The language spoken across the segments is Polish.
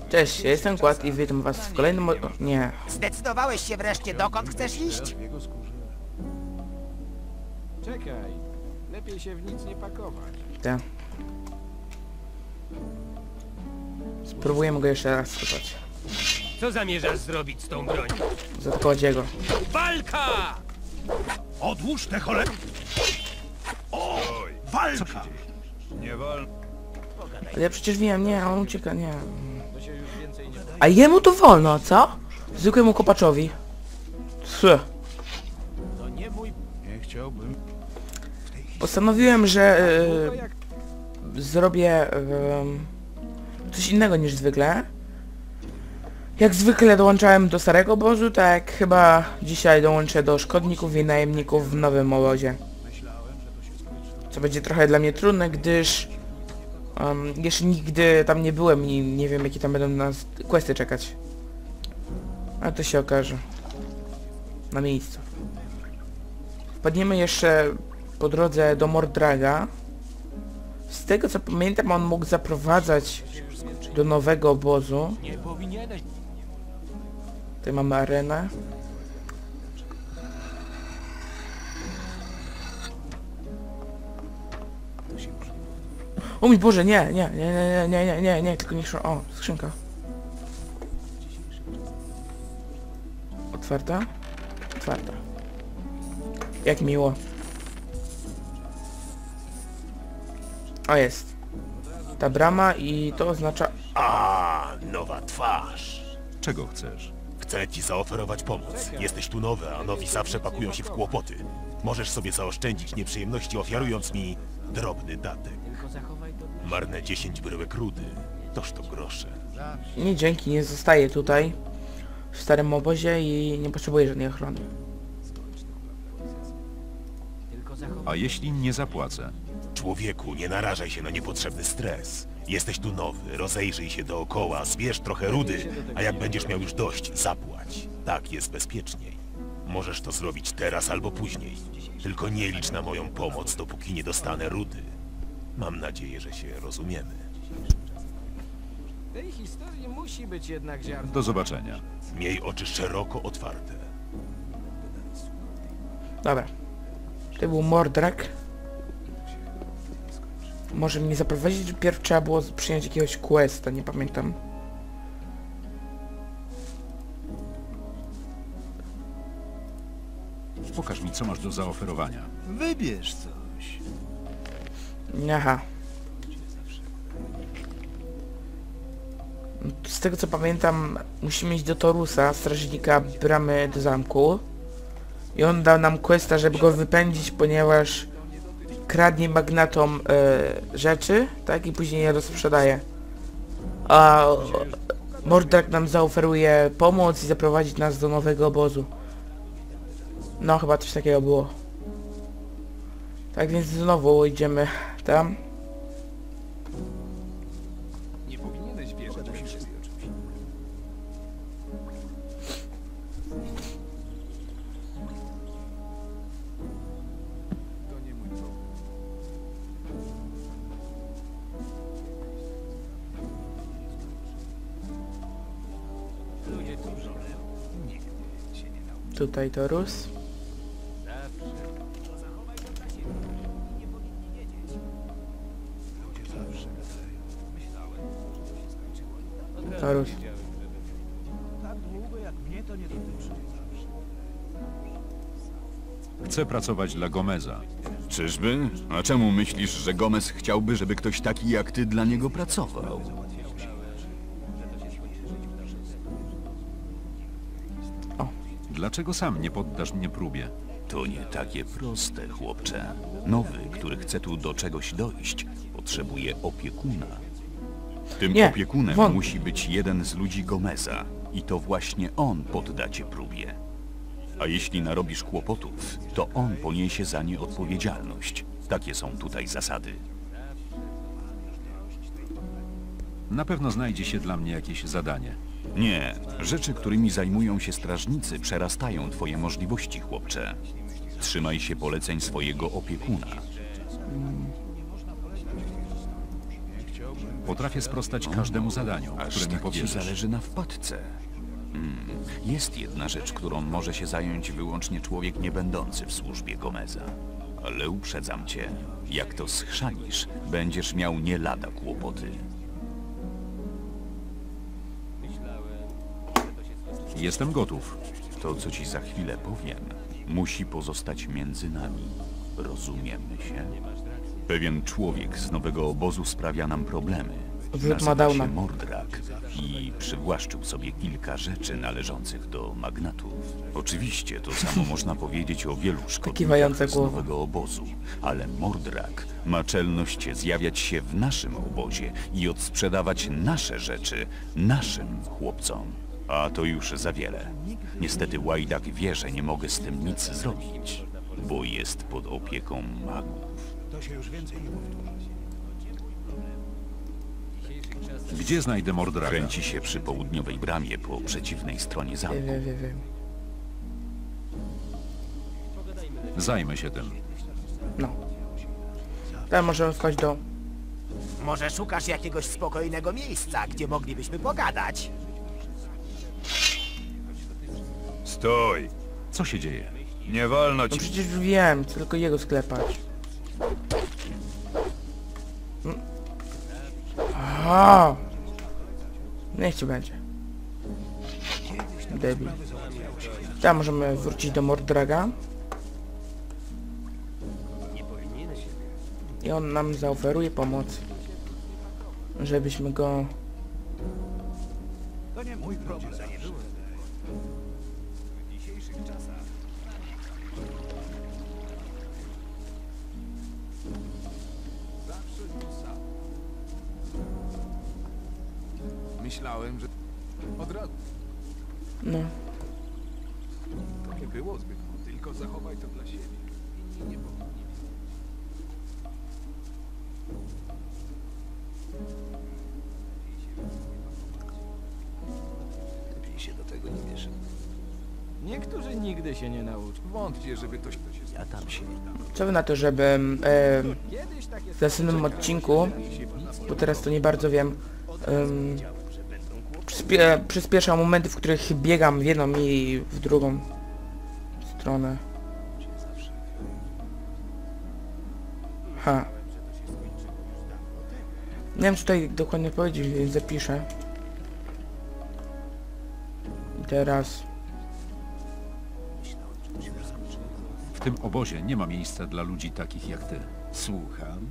Cześć, ja jestem Kład i witam was w kolejnym... Nie. Zdecydowałeś się wreszcie, dokąd chcesz iść? Czekaj, lepiej się w nic nie pakować. Tak. Spróbujemy go jeszcze raz spytać. Co zamierzasz zrobić z tą bronią? Zaatakować jego. Walka! Odłóż te cholery! O! Walka! Nie wolno. Ale ja przecież wiem, nie, on ucieka, nie. A jemu to wolno, co? Zwykłemu kopaczowi. Tch. To nie mój... Nie chciałbym. Postanowiłem, że zrobię coś innego niż zwykle. Jak zwykle dołączałem do starego obozu, tak chyba dzisiaj dołączę do szkodników i najemników w nowym obozie. Co będzie trochę dla mnie trudne, gdyż jeszcze nigdy tam nie byłem i nie wiem, jakie tam będą na nas questy czekać. Ale to się okaże. Na miejscu. Wpadniemy jeszcze po drodze do Mordraga. Z tego co pamiętam, on mógł zaprowadzać do nowego obozu. Nie powinieneś. Tutaj mamy arenę. O mój Boże, nie, tylko nie szło. O, skrzynka. Otwarta? Otwarta. Jak miło. O, jest. Ta brama i to oznacza... A, nowa twarz. Czego chcesz? Chcę ci zaoferować pomoc. Jesteś tu nowy, a nowi zawsze pakują się w kłopoty. Możesz sobie zaoszczędzić nieprzyjemności, ofiarując mi drobny datek. Marne 10 bryłek rudy. Toż to grosze. Nie, dzięki, nie zostaję tutaj w starym obozie i nie potrzebuję żadnej ochrony. A jeśli nie zapłacę? Człowieku, nie narażaj się na niepotrzebny stres. Jesteś tu nowy, rozejrzyj się dookoła, zbierz trochę rudy, a jak będziesz miał już dość, zapłać. Tak jest bezpieczniej. Możesz to zrobić teraz albo później. Tylko nie licz na moją pomoc, dopóki nie dostanę rudy. Mam nadzieję, że się rozumiemy. W tej historii musi być jednak ziarno. Do zobaczenia. Miej oczy szeroko otwarte. Dobra. To był Mordrag. Może mnie zaprowadzić? Pierw trzeba było przyjąć jakiegoś questa, nie pamiętam. Pokaż mi, co masz do zaoferowania. Wybierz coś. Aha. Z tego co pamiętam, musimy iść do Torusa, strażnika bramy do zamku. I on dał nam questa, żeby go wypędzić, ponieważ kradnie magnatom rzeczy, tak? I później je rozprzedaje. A Mordrag nam zaoferuje pomoc i zaprowadzić nas do nowego obozu. No, chyba coś takiego było. Tak więc znowu idziemy tam. Nie powinieneś wierzyć we wszystko. To nie mój problem. Ludzie dużo. Tutaj Torus. Torus. Chcę pracować dla Gomeza. Czyżby? A czemu myślisz, że Gomez chciałby, żeby ktoś taki jak ty dla niego pracował? Dlaczego sam nie poddasz mnie próbie? To nie takie proste, chłopcze. Nowy, który chce tu do czegoś dojść, potrzebuje opiekuna. Tym Nie, opiekunem won. musi być jeden z ludzi Gomeza i to właśnie on podda cię próbie. A jeśli narobisz kłopotów, to on poniesie za nie odpowiedzialność. Takie są tutaj zasady. Na pewno znajdzie się dla mnie jakieś zadanie. Nie, rzeczy, którymi zajmują się strażnicy, przerastają twoje możliwości, chłopcze. Trzymaj się poleceń swojego opiekuna. Potrafię sprostać każdemu zadaniu, Aż które mi tak ci powierzysz. zależy na wpadce. Jest jedna rzecz, którą może się zająć wyłącznie człowiek nie będący w służbie Gomeza. Ale uprzedzam cię, jak to schrzanisz, będziesz miał nie lada kłopoty. Jestem gotów. To, co ci za chwilę powiem, musi pozostać między nami. Rozumiemy się? Pewien człowiek z nowego obozu sprawia nam problemy. Wrót Nazywa Madawna. się Mordrak i przywłaszczył sobie kilka rzeczy należących do magnatów. Oczywiście to samo można powiedzieć o wielu szkodnikach Kiwające z głowy. nowego obozu, ale Mordrak ma czelność zjawiać się w naszym obozie i odsprzedawać nasze rzeczy naszym chłopcom. A to już za wiele. Niestety Łajdak wie, że nie mogę z tym nic zrobić, bo jest pod opieką magów. Gdzie znajdę Mordraga? Kręci się przy południowej bramie po przeciwnej stronie zamku. Wiem. Zajmę się tym. No. Teraz możemy wpaść do... Może szukasz jakiegoś spokojnego miejsca, gdzie moglibyśmy pogadać? Stój! Co się dzieje? Nie wolno No ci... przecież wiem, chcę tylko jego sklepać. Aha! Niech ci będzie. Debil. Teraz możemy wrócić do Mordraga. I on nam zaoferuje pomoc. Żebyśmy go... Myślałem, że od razu No. to nie było zbyt, tylko zachowaj to dla siebie. Inni nie powinni. Lepiej się do tego nie mieszać. Niektórzy nigdy się nie nauczą. Wątpię, żeby ktoś się... Ja tam się... Co wy na to, żebym Kiedyś takie... w następnym odcinku, bo teraz to nie bardzo wiem, przyspieszał momenty, w których biegam w jedną i w drugą stronę. Ha. Nie wiem, czy tutaj dokładnie powiedzieć, więc zapiszę. I teraz... W tym obozie nie ma miejsca dla ludzi takich jak ty. Słucham.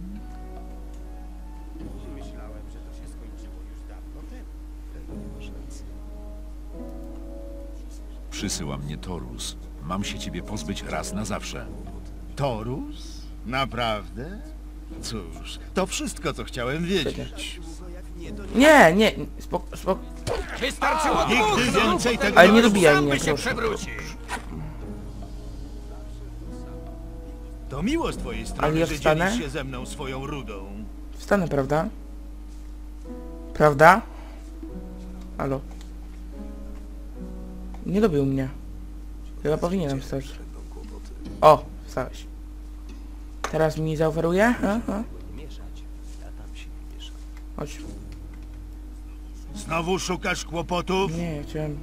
Przysyła mnie Torus. Mam się ciebie pozbyć raz na zawsze. Torus? Naprawdę? Cóż, to wszystko, co chciałem wiedzieć. Nie, spoko. Wystarczyło Nigdy dwóch, więcej tego Ale nie nie dobijaj sam mnie, by się proszę. przewrócił. To miło z twojej strony, Ale ja że wstanę? dzielisz się ze mną swoją rudą. Wstanę, prawda? Prawda? Halo. Nie dobił mnie. Chyba powinienem wstać. O, wstałeś. Teraz mi zaoferuje? Chodź. Znowu szukasz kłopotów? Nie, chciałem...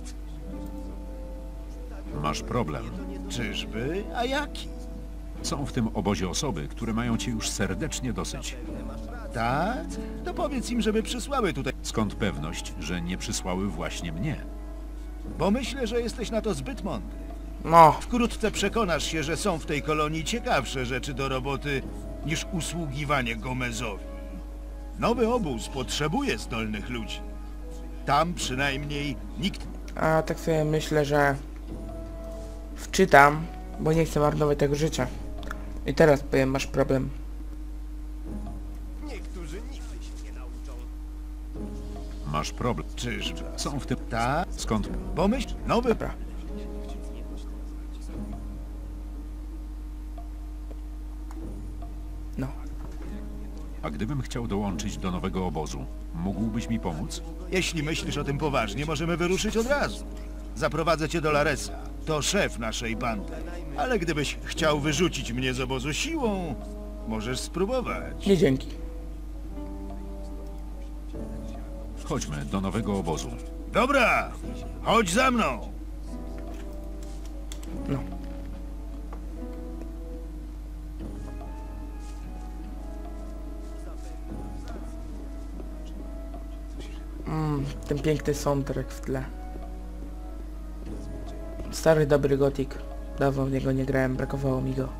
Masz problem. Czyżby? A jaki? Są w tym obozie osoby, które mają cię już serdecznie dosyć. Tak? To powiedz im, żeby przysłały tutaj. Skąd pewność, że nie przysłały właśnie mnie? Bo myślę, że jesteś na to zbyt mądry. No, Wkrótce przekonasz się, że są w tej kolonii ciekawsze rzeczy do roboty niż usługiwanie Gomezowi. Nowy obóz potrzebuje zdolnych ludzi. Tam przynajmniej nikt... a tak sobie myślę, że... Wczytam, bo nie chcę marnować tego życia. I teraz powiem, masz problem. Niektórzy nigdy się nie nauczą. Masz problem. Czyżby? Są w tym... Tak? Skąd... Bo myśl... Nowy... Dobra. No. A gdybym chciał dołączyć do nowego obozu, mógłbyś mi pomóc? Jeśli myślisz o tym poważnie, możemy wyruszyć od razu. Zaprowadzę cię do Laresa. To szef naszej bandy. Ale gdybyś chciał wyrzucić mnie z obozu siłą, możesz spróbować. Nie dzięki. Chodźmy do nowego obozu. Dobra, chodź za mną. No. Ten piękny soundtrack w tle. Stary, dobry Gothic. Dawno w niego nie grałem, brakowało mi go.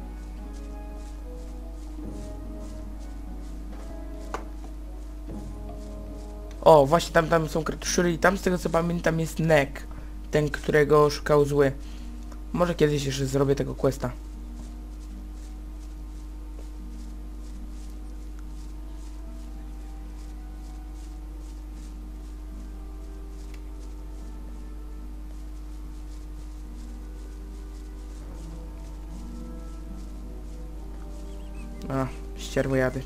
O, właśnie tam są kretuszury i tam z tego co pamiętam jest Nek. Ten, którego szukał zły. Może kiedyś jeszcze zrobię tego questa. A, ścierwojady.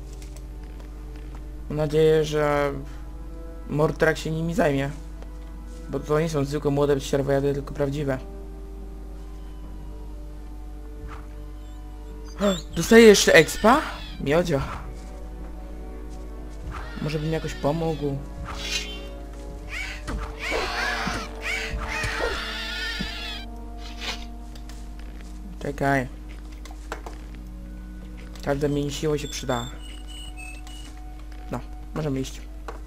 Mam nadzieję, że Mordrak się nimi zajmie. Bo to nie są zwykłe młode ścierwojady, tylko prawdziwe. Dostaję jeszcze expa? Miodzio. Może bym jakoś pomógł. Czekaj. Każda mi siła się przyda. No, możemy iść.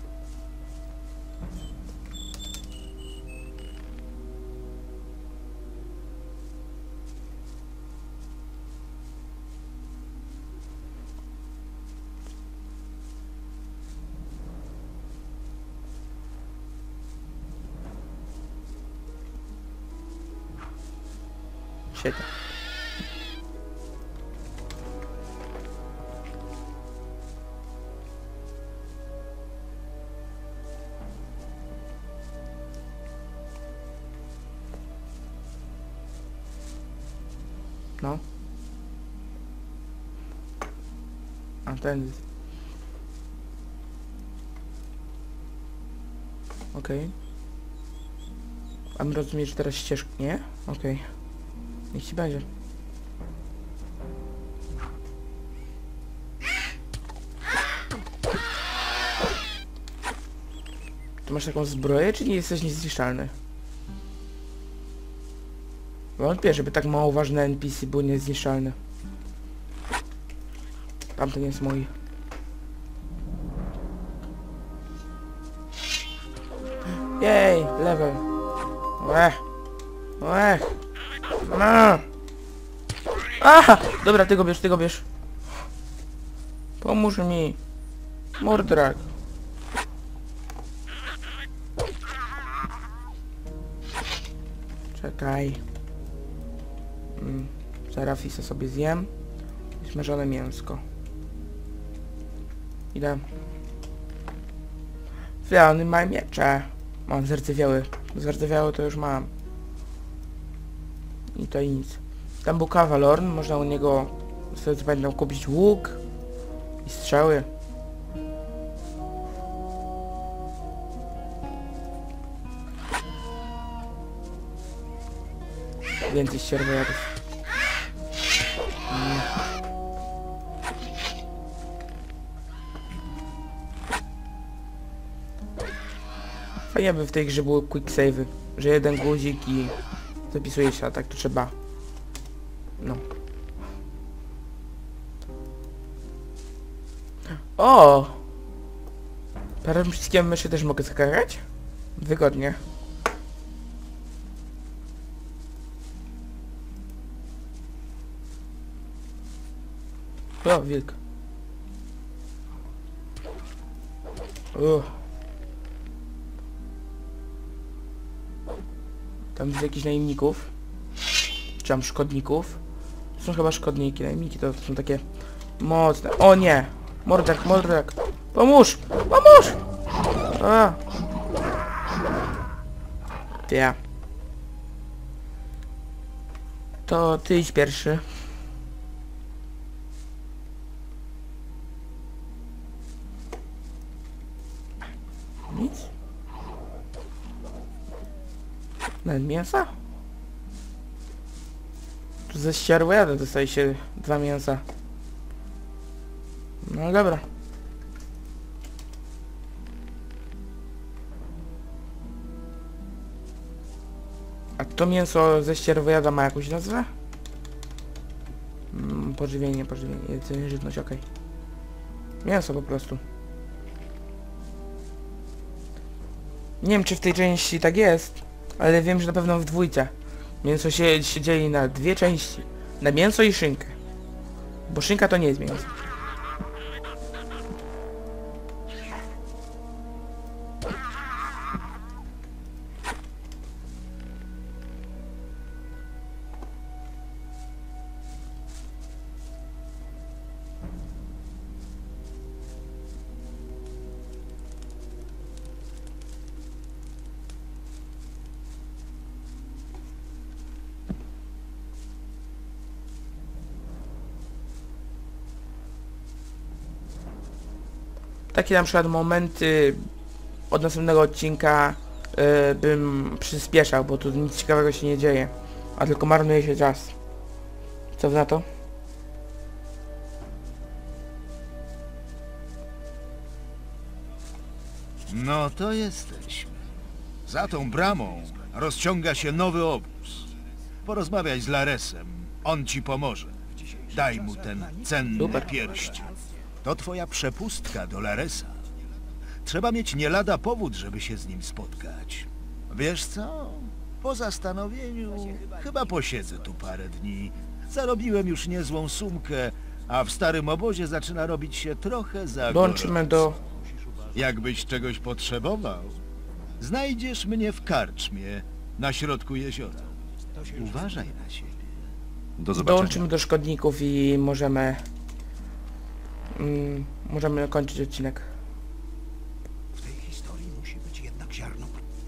Świetnie. No. A ten... Okej. A my rozumiesz, że teraz ścieżkę, nie? Okej. Niech ci będzie. Ty masz taką zbroję, czy nie jesteś niezniszczalny? Wątpię, żeby tak mało ważny NPC był niezniszczalny. Tamten jest mój. Jej, level. No. Aha! Dobra, ty go bierz. Pomóż mi. Mordrak. Czekaj. Zarafisa sobie zjem. Smażone mięsko. Idę. Fiony ma miecze. Mam zardzewiały. Zardzewiały to już mam. I to nic. Tam był Kawalorn, można u niego, z tego co pamiętam, kupić łuk i strzały. Więcej ścierwojadów. Fajnie by w tej grze były quick save'y, że jeden guzik i zapisuje się, a tak to trzeba. No. O! Prawym przyciskiem myszy też mogę skakać? Wygodnie. O, wilk. Tam jest jakichś najemników. Czy tam szkodników. To są chyba szkodniki, najemniki to są takie mocne. O nie! Mordrak! Pomóż! Pomóż! A! Ja. To ty idź pierwszy. Nic? Nawet mięsa? Tu ze ścierwojada dostaje się 2 mięsa. No dobra. A to mięso ze ścierwojada ma jakąś nazwę? Pożywienie, jedzenie, żywność, okej. Mięso po prostu. Nie wiem, czy w tej części tak jest, ale wiem, że na pewno w dwójce. Mięso się dzieli na dwie części. Na mięso i szynkę. Bo szynka to nie jest mięso. Takie na przykład momenty od następnego odcinka bym przyspieszał, bo tu nic ciekawego się nie dzieje, a tylko marnuje się czas. Co wy na to? No to jesteśmy. Za tą bramą rozciąga się nowy obóz. Porozmawiaj z Laresem, on ci pomoże. Daj mu ten cenny Super. pierścień. To twoja przepustka do Laresa. Trzeba mieć nie lada powód, żeby się z nim spotkać. Wiesz co? Po zastanowieniu chyba posiedzę tu parę dni. Zarobiłem już niezłą sumkę, a w starym obozie zaczyna robić się trochę za Dołączymy do... Jakbyś czegoś potrzebował, znajdziesz mnie w karczmie na środku jeziora. Uważaj na siebie. Do zobaczenia. Dołączymy do szkodników i możemy... możemy kończyć odcinek. W tej historii musi być jednak ziarno.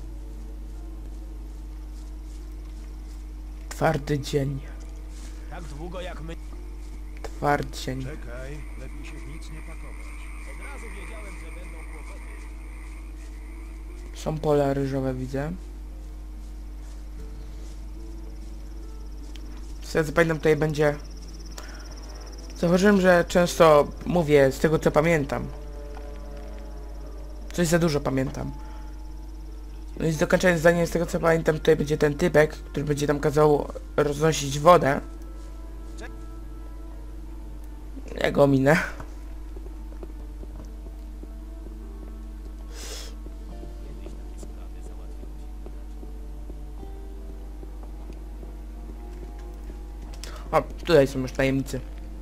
Twardy dzień. Tak długo jak my... Twardy dzień. Czekaj, lepiej się w nic nie pakować. Od razu wiedziałem, że będą kłopoty. Są pola ryżowe, widzę. Co pamiętam, tutaj będzie... Zauważyłem, że często mówię z tego, co pamiętam. Coś za dużo pamiętam. No i dokończając zdanie, z tego, co pamiętam, tutaj będzie ten typek, który będzie tam kazał roznosić wodę. Ja go ominę. O, tutaj są już tajemnicy.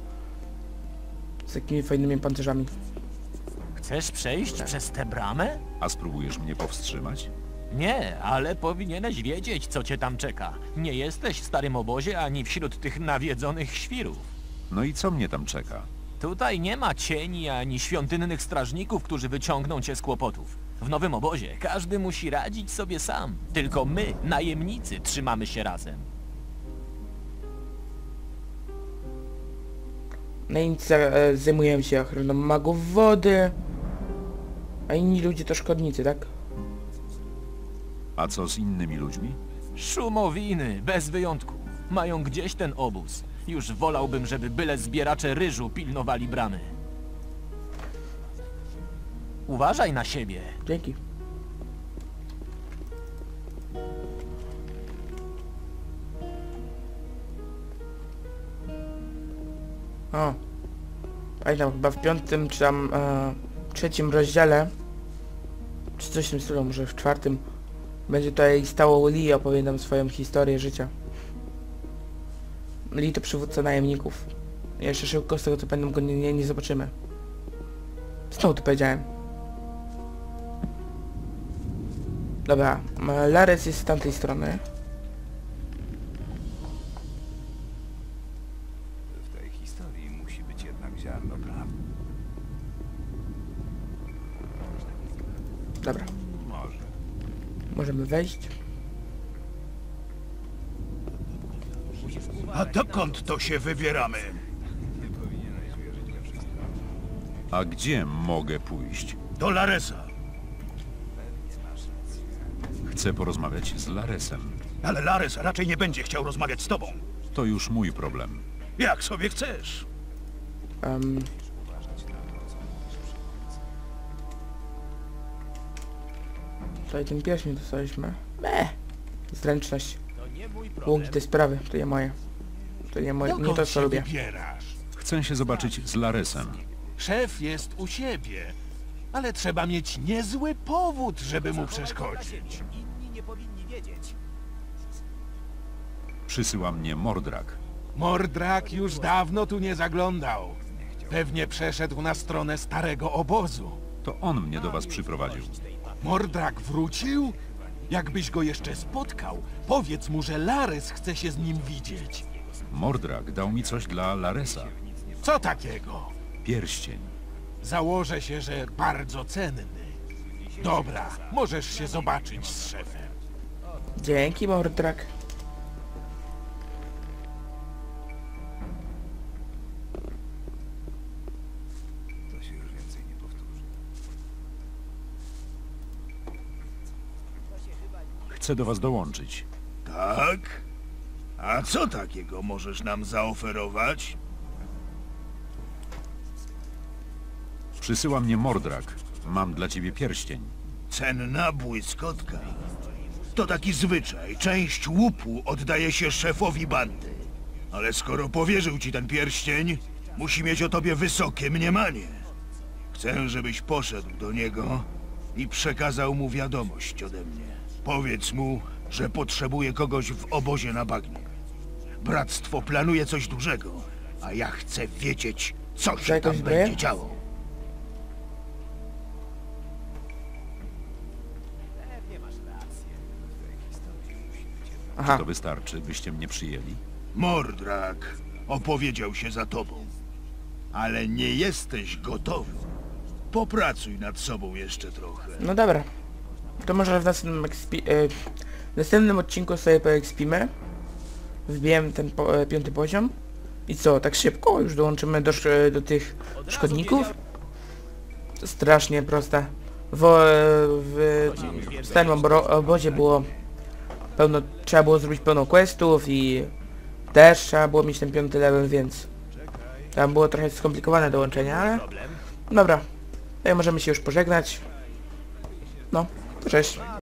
Z takimi fajnymi pancerzami. Chcesz przejść przez tę bramę? A spróbujesz mnie powstrzymać? Nie, ale powinieneś wiedzieć, co cię tam czeka. Nie jesteś w starym obozie ani wśród tych nawiedzonych świrów. No i co mnie tam czeka? Tutaj nie ma cieni ani świątynnych strażników, którzy wyciągną cię z kłopotów. W nowym obozie każdy musi radzić sobie sam. Tylko my, najemnicy, trzymamy się razem. Najemnicy zajmują się ochroną magów wody, a inni ludzie to szkodnicy, tak? A co z innymi ludźmi? Szumowiny, bez wyjątku. Mają gdzieś ten obóz. Już wolałbym, żeby byle zbieracze ryżu pilnowali bramy. Uważaj na siebie. Dzięki. O. Pamiętam, chyba w 5. czy tam 3. rozdziale, czy coś w tym stylu, może w 4. będzie tutaj stało Lee i opowie nam swoją historię życia. Lee to przywódca najemników. Jeszcze szybko, z tego co pamiętam, go nie zobaczymy. Znowu to powiedziałem. Dobra, Lares jest z tamtej strony. W tej historii musi być jednak ziarno prawdy. Dobra, Może. możemy wejść. A dokąd to się wybieramy? A gdzie mogę pójść? Do Laresa. Chcę porozmawiać z Laresem. Ale Lares raczej nie będzie chciał rozmawiać z tobą. To już mój problem. Jak sobie chcesz. Tutaj ten pierścień dostaliśmy. Zręczność. Długi te sprawy, to nie moje. To nie moje, nie to co lubię. Wybierasz? Chcę się zobaczyć z Laresem. Szef jest u siebie, ale trzeba mieć niezły powód, żeby mu przeszkodzić. Inni nie powinni wiedzieć. Przysyła mnie Mordrak. Mordrak już dawno tu nie zaglądał. Pewnie przeszedł na stronę starego obozu. To on mnie do was przyprowadził. Mordrak wrócił? Jakbyś go jeszcze spotkał, powiedz mu, że Lares chce się z nim widzieć. Mordrak dał mi coś dla Laresa. Co takiego? Pierścień. Założę się, że bardzo cenny. Dobra, możesz się zobaczyć z szefem. Dzięki, Mordrak. To się już więcej nie powtórzy. Chcę do was dołączyć. Tak? A co takiego możesz nam zaoferować? Przysyła mnie Mordrak. Mam dla ciebie pierścień. Cenna błyskotka. To taki zwyczaj. Część łupu oddaje się szefowi bandy. Ale skoro powierzył ci ten pierścień, musi mieć o tobie wysokie mniemanie. Chcę, żebyś poszedł do niego i przekazał mu wiadomość ode mnie. Powiedz mu, że potrzebuje kogoś w obozie na bagnie. Bractwo planuje coś dużego, a ja chcę wiedzieć, co się jakąś tam zbroję? będzie działo. Aha, To wystarczy, byście mnie przyjęli? Mordrak opowiedział się za tobą, ale nie jesteś gotowy. Popracuj nad sobą jeszcze trochę. no dobra. To może w następnym, w następnym odcinku sobie poekspimy. Wbiłem ten 5. poziom. I co, tak szybko? Już dołączymy do tych szkodników? To strasznie proste. W starym obozie było pełno, trzeba było zrobić pełno questów i też trzeba było mieć ten 5. level, więc tam było trochę skomplikowane dołączenie, ale dobra. Tutaj możemy się już pożegnać. No, to cześć.